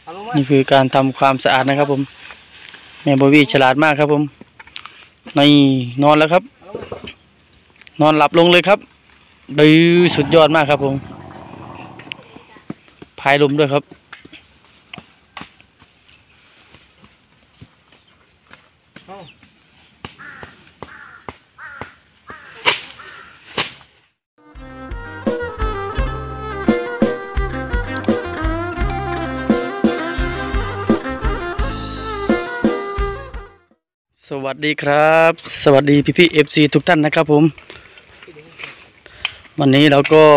นี่คือการทำความสะอาดนะครับผมแม่โบวี่ฉลาดมากครับผมในนอนแล้วครับนอนหลับลงเลยครับดื้อสุดยอดมากครับผมพายลมด้วยครับสวัสดีครับสวัสดีพี่ๆ FC ทุกท่านนะครับผมวันนี้เราก็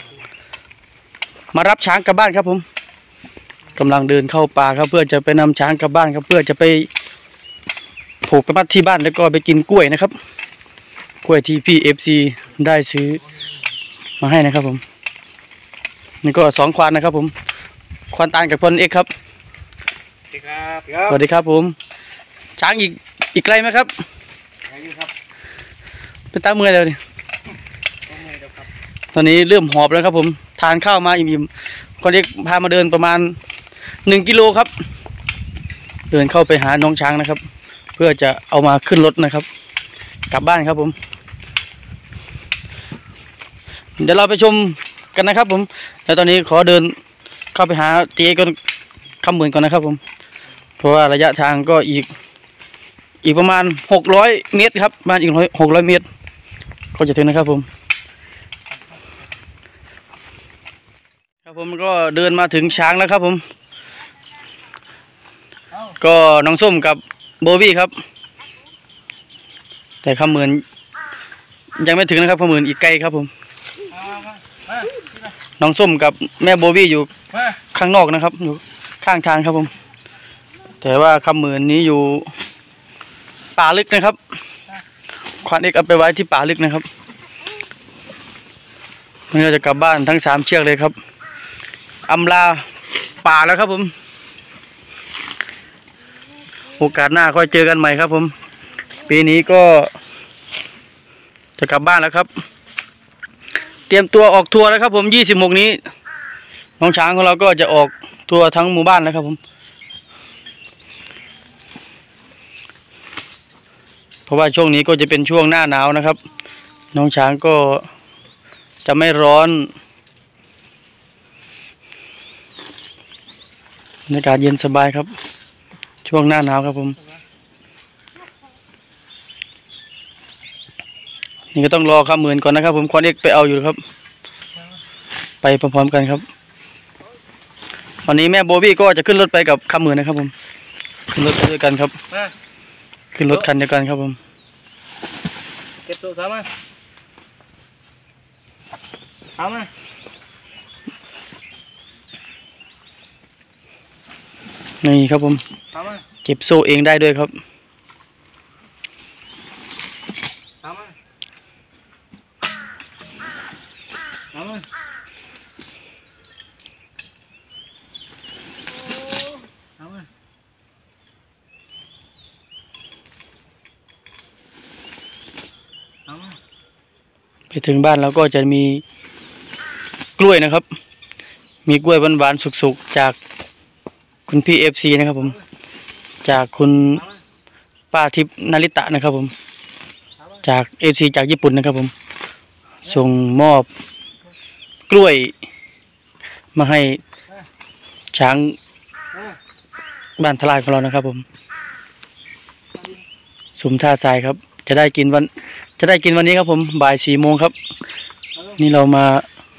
มารับช้างกลับบ้านครับผมกำลังเดินเข้าป่าครับเพื่อจะไปนำช้างกลับบ้านครับเพื่อจะไปผูกไปมัดที่บ้านแล้วก็ไปกินกล้วยนะครับกล้วยที่พี่ FC ได้ซื้อมาให้นะครับผมนี่ก็2 ควานนะครับผมควานตาลกับพลเอกครับสวัสดีครับผมช้างอีกไกลไหมครับเป็นตาเมื่อยแล้วนี่ตอนนี้เริ่มหอบแล้วครับผมทานข้าวมาอิ่มๆคนเอกพามาเดินประมาณ1 กิโลครับเดินเข้าไปหาน้องช้างนะครับเพื่อจะเอามาขึ้นรถนะครับกลับบ้านครับผมเดี๋ยวเราไปชมกันนะครับผมแล้วตอนนี้ขอเดินเข้าไปหาเจ๊ก่อนคำเหมือนก่อนนะครับผมเพราะว่าระยะทางก็อีกประมาณ600 เมตรครับประมาณอีก600 เมตรก็จะถึงนะครับผมครับผมก็เดินมาถึงช้างแล้วครับผมก็น้องส้มกับโบวี่ครับแต่คำเหมือนยังไม่ถึงนะครับคำเหมือนอีกไกลครับผมน้องส้มกับแม่โบวี่อยู่ข้างนอกนะครับอยู่ข้างทางครับผมแต่ว่าคำเหมือนนี้อยู่ป่าลึกนะครับควานเอกเอาไปไว้ที่ป่าลึกนะครับมันก็จะกลับบ้านทั้ง3 เชือกเลยครับอำลาป่าแล้วครับผมโอกาสหน้าค่อยเจอกันใหม่ครับผมปีนี้ก็จะกลับบ้านแล้วครับเตรียมตัวออกทัวร์แล้วครับผม26 นี้น้องช้างของเราก็จะออกทัวร์ทั้งหมู่บ้านแล้วครับผมเพราะว่าช่วงนี้ก็จะเป็นช่วงหน้าหนาวนะครับน้องช้างก็จะไม่ร้อนบรรยากาศเย็นสบายครับช่วงหน้าหนาวครับผมนี่ก็ต้องรอข้ามหมื่นก่อนนะครับผมควานเอกไปเอาอยู่ครับไปพร้อมๆกันครับวันนี้แม่โบวี่ก็จะขึ้นรถไปกับข้ามหมื่นนะครับผมขึ้นรถด้วยกันครับขึ้นรถคันเดียวกันครับผมเก็บตัวสามารถเอามานี่ครับผมเก็บโซ่เองได้ด้วยครับไปถึงบ้านแล้วก็จะมีกล้วยนะครับมีกล้วยหวานๆสุกๆจากคุณพี่ FC นะครับผมจากคุณป้าทิพย์นาริตะนะครับผมจาก FC จากญี่ปุ่นนะครับผมส่งมอบกล้วยมาให้ช้างบ้านทลายของเรานะครับผมสุมท่าทรายครับจะได้กินวันนี้ครับผมบ่าย4 โมงครับนี่เรามา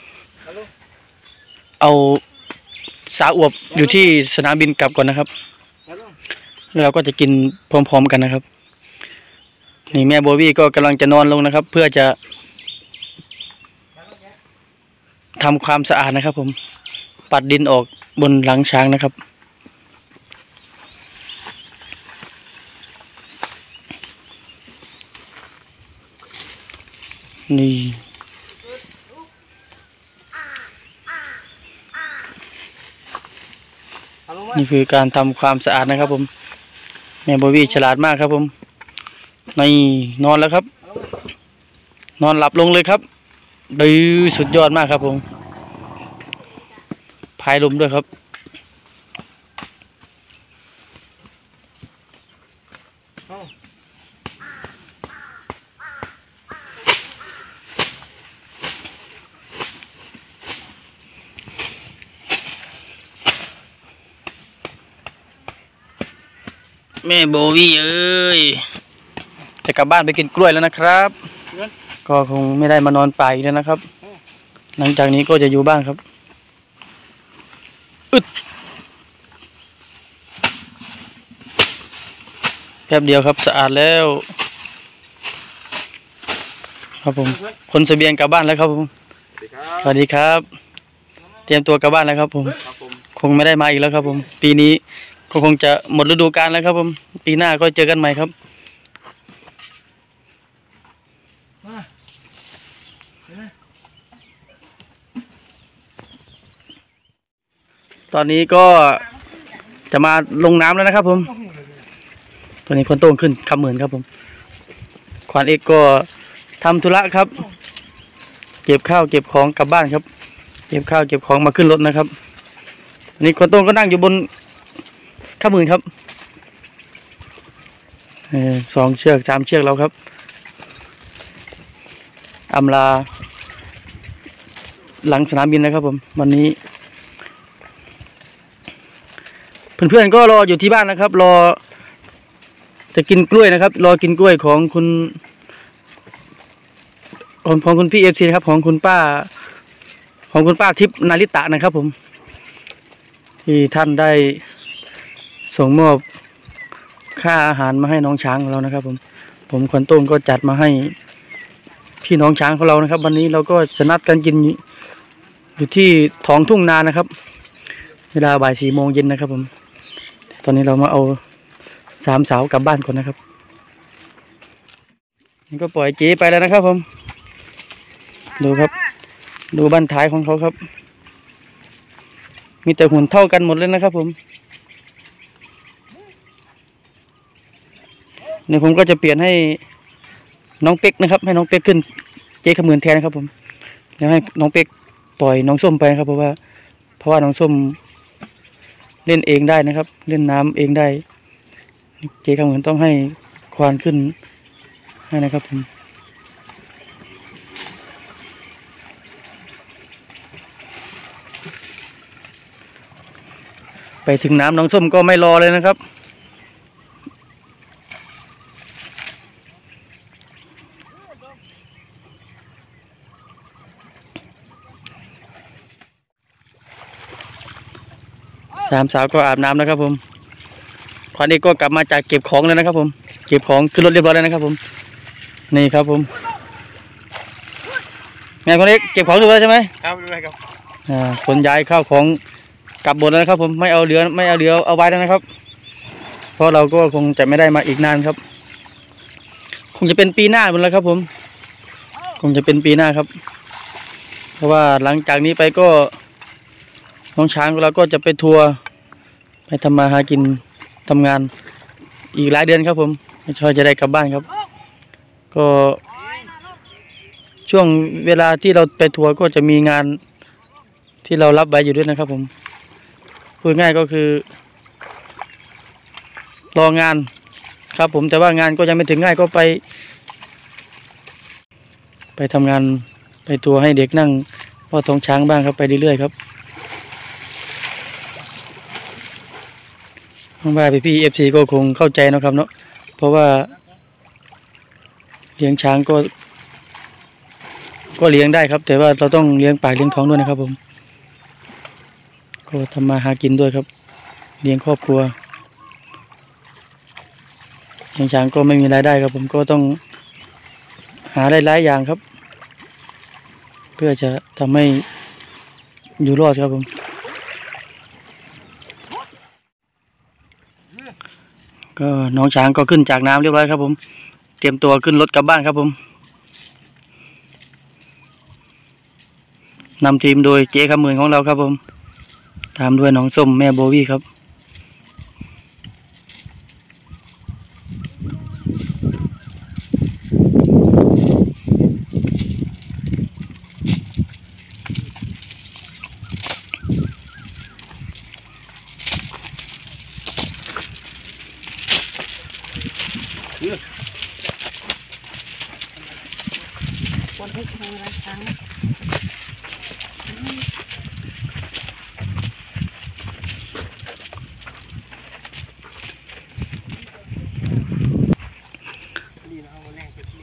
เอาสาอวบอยู่ที่สนามบินกลับก่อนนะครับแล้วเราก็จะกินพร้อมๆกันนะครับนี่แม่โบวี่ก็กำลังจะนอนลงนะครับเพื่อจะทำความสะอาดนะครับผมปัดดินออกบนหลังช้างนะครับนี่คือการทำความสะอาดนะครับผมแม่โบวี่ฉลาดมากครับผมในนอนแล้วครับนอนหลับลงเลยครับดื้อสุดยอดมากครับผมพายลมด้วยครับแม่โบวี่เอ้ยจะกลับบ้านไปกินกล้วยแล้วนะครับ ก็คงไม่ได้มานอนป่าอีกแล้วนะครับ หลังจากนี้ก็จะอยู่บ้านครับอึดแป๊บเดียวครับสะอาดแล้วครับผมคนเสบียงกลับบ้านแล้วครับผมสวัสดีครับ เตรียมตัวกลับบ้านแล้วครับผมคงไม่ได้มาอีกแล้วครับผมปีนี้ก็คงจะหมดฤดูกาลแล้วครับผมปีหน้าก็เจอกันใหม่ครับตอนนี้ก็จะมาลงน้ำแล้วนะครับผมตอนนี้คนโต้งขึ้นคำเหมือนครับผมขวานเอกก็ทำธุระครับเก็บข้าวเก็บของกลับบ้านครับเก็บข้าวเก็บของมาขึ้นรถนะครับนี่คนโต้งก็นั่งอยู่บนข้ามือครับ2 เชือก 3 เชือกเราครับอำลาหลังสนามบินนะครับผมวันนี้เพื่อนๆก็รออยู่ที่บ้านนะครับรอจะกินกล้วยนะครับรอกินกล้วยของคุณพี่FCนะครับของคุณป้าทิพย์นาริตะนะครับผมที่ท่านได้ส่งมอบค่าอาหารมาให้น้องช้างของเรานะครับผมขวัญโต้งก็จัดมาให้พี่น้องช้างของเรานะครับวันนี้เราก็จะนัดกันกินอยู่ที่ท้องทุ่งนานะครับเวลาบ่าย 4 โมงเย็นนะครับผมตอนนี้เรามาเอา3 สาวกลับบ้านก่อนนะครับนี่ก็ปล่อยเจ๊ไปแล้วนะครับผมดูครับดูบ้านท้ายของเขาครับมีแต่หุ่นเท่ากันหมดเลยนะครับผมเดี๋ยวผมก็จะเปลี่ยนให้น้องเป็กนะครับให้น้องเป็กขึ้นเจ๊ขมือนแทนนะครับผมเดี๋ยวให้น้องเป็กปล่อยน้องส้มไปครับเพราะว่าน้องส้มเล่นเองได้นะครับเล่นน้ำเองได้เจ๊ขมือนต้องให้ควานขึ้นให้นะครับผมไปถึงน้ำน้องส้มก็ไม่รอเลยนะครับ3 สาวก็อาบน้ำแล้วครับผมขวัญเอกก็กลับมาจากเก็บของแล้วนะครับผมเก็บของขึ้นรถเรียบร้อยแล้วนะครับผมนี่ครับผมไงขวัญเอกเก็บของเรียบร้อยใช่ไหมครับเรียบร้อยครับขนย้ายข้าวของกลับหมดแล้วนะครับผมไม่เอาเหลือเอาไว้แล้วนะครับเพราะเราก็คงจะไม่ได้มาอีกนานครับคงจะเป็นปีหน้าหมดแล้วครับผมคงจะเป็นปีหน้าครับเพราะว่าหลังจากนี้ไปก็น้องช้างเราก็จะไปทัวร์ไปทำมาหากินทำงานอีกหลายเดือนครับผมไม่ช่วยจะได้กลับบ้านครับก็ช่วงเวลาที่เราไปทัวร์ก็จะมีงานที่เรารับไว้อยู่ด้วยนะครับผมพูดง่ายก็คือรองานครับผมแต่ว่างานก็ยังไม่ถึงง่ายก็ไปทำงานไปทัวร์ให้เด็กนั่งพ่อท้องช้างบ้างครับไปเรื่อยๆครับว่าพี่FCก็คงเข้าใจนะครับเนาะเพราะว่าเลี้ยงช้างก็เลี้ยงได้ครับแต่ว่าเราต้องเลี้ยงปากเลี้ยงท้องด้วยนะครับผมก็ทำมาหากินด้วยครับเลี้ยงครอบครัวเลี้ยงช้างก็ไม่มีรายได้ครับผมก็ต้องหาหลายๆอย่างครับเพื่อจะทำให้อยู่รอดครับผมก็น้องช้างก็ขึ้นจากน้ำเรียบร้อยครับผมเตรียมตัวขึ้นรถกลับบ้านครับผมนำทีมโดยเจ๊ขมือนของเราครับผมตามด้วยน้องส้มแม่โบวี่ครับคนให้ทางละครั้ง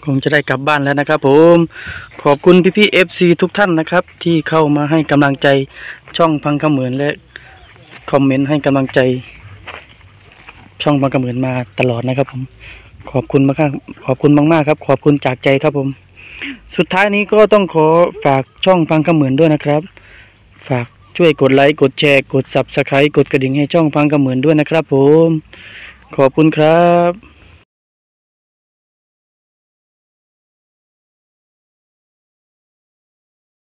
คงจะได้กลับบ้านแล้วนะครับผมขอบคุณพี่ๆ FC ทุกท่านนะครับ ที่เข้ามาให้กำลังใจช่องพังเขมือนและคอมเมนต์ให้กำลังใจช่องพังเขมือนมาตลอดนะครับผมขอบคุณมากขอบคุณมากๆครับขอบคุณจากใจครับผมสุดท้ายนี้ก็ต้องขอฝากช่องพังเขมือนด้วยนะครับฝากช่วยกดไลค์กดแชร์กด Subscribe กดกระดิ่งให้ช่องพังเขมือนด้วยนะครับผมขอบคุณครับ